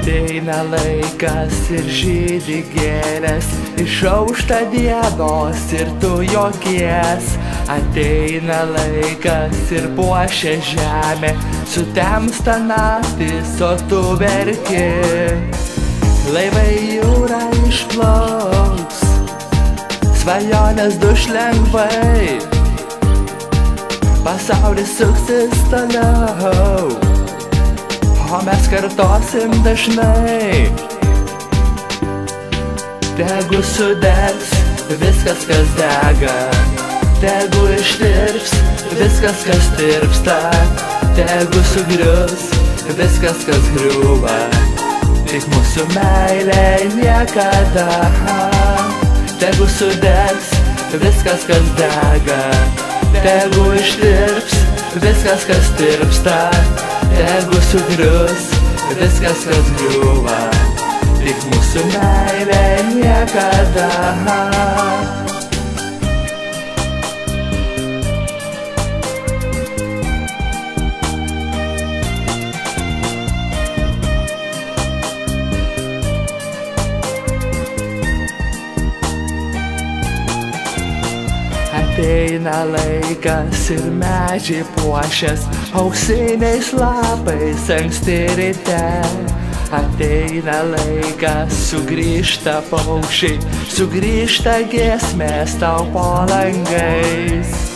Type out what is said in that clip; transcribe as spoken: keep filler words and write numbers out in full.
Ateina laikas ir žydi gėlės, išaušta dienos ir tu jokies. Ateina laikas ir puošia žemė, sutemsta naktis, o tu verki. Laivai jūra išplauks, svajonės duš lengvai, pasaulis suksis toliau, o mes kartosim dažnai. Tegu sudegs viskas, kas dega, tegu ištirps viskas, kas tirpsta, tegu sugrius viskas, kas griūva, tik mūsų meilė niekada. Tegu sudegs viskas, kas dega, tegu ištirps viskas, kas tirpsta, tegu sugrius viskas, kas griūva, tik mūsų meilė niekada. Ateina laikas ir medžiai puošias auksiniais lapais anksti ryte. Ateina laikas, sugrįžta paukščiai, sugrįžta giesmės tau po langais.